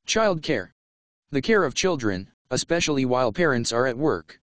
Childcare. The care of children, especially while parents are at work,